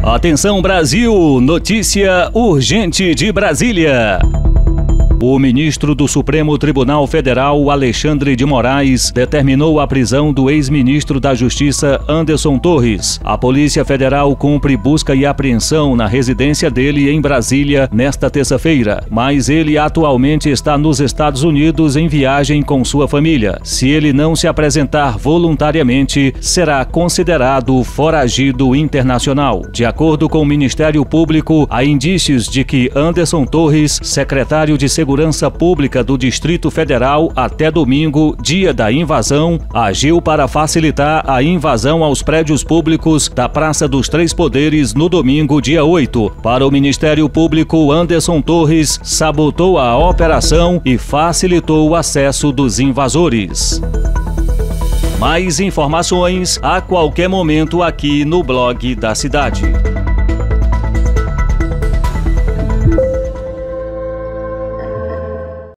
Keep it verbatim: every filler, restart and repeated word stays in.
Atenção Brasil, notícia urgente de Brasília. O ministro do Supremo Tribunal Federal, Alexandre de Moraes, determinou a prisão do ex-ministro da Justiça, Anderson Torres. A Polícia Federal cumpre busca e apreensão na residência dele em Brasília nesta terça-feira, mas ele atualmente está nos Estados Unidos em viagem com sua família. Se ele não se apresentar voluntariamente, será considerado foragido internacional. De acordo com o Ministério Público, há indícios de que Anderson Torres, secretário de Segurança Segurança Pública do Distrito Federal, até domingo, dia da invasão, agiu para facilitar a invasão aos prédios públicos da Praça dos Três Poderes no domingo, dia oito. Para o Ministério Público, Anderson Torres sabotou a operação e facilitou o acesso dos invasores. Mais informações a qualquer momento aqui no Blog da Cidade.